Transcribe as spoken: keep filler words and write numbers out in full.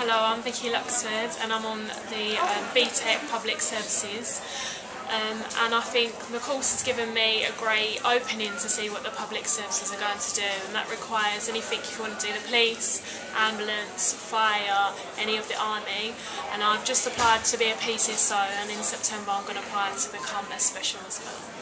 Hello, I'm Vicky Luxford and I'm on the um, B TEC Public Services, um, and I think the course has given me a great opening to see what the public services are going to do, and that requires anything you want to do, the police, ambulance, fire, any of the army, and I've just applied to be a P C S O, and in September I'm going to apply to become a special as well.